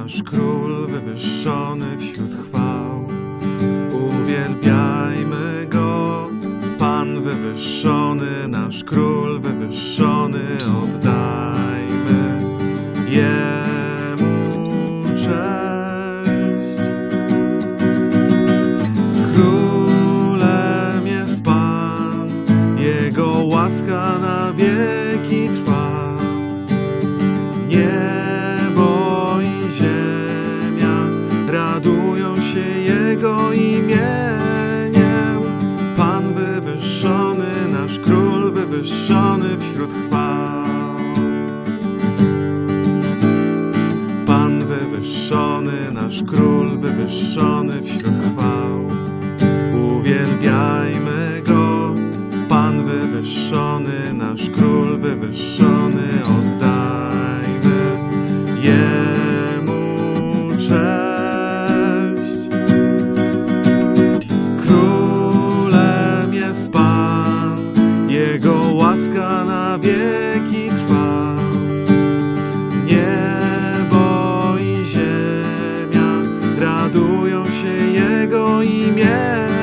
nasz Król wywyższony wśród chwał. Uwielbiajmy Go, Pan wywyższony, nasz Król wywyższony, oddajmy Jemu cześć. Królem jest Pan, Jego łaska na wieki trwa. Niebo i ziemia radują się Jego imieniem. Pan wywyższony, nasz Król wywyższony wśród chwał. Pan wywyższony, nasz Król wywyższony wśród chwał. Uwielbiajmy Go, Pan wywyższony, nasz Król wywyższony, oddajmy Jemu cześć. Królem jest Pan, Jego łaska na wieki trwa. Niebo i ziemia radują się Jego imieniem.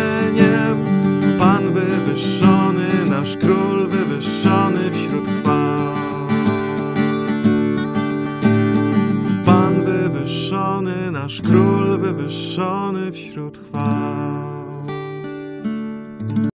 Pan wywyższony, nasz Król wywyższony wśród chwał. Pan wywyższony, nasz Król wywyższony wśród chwał.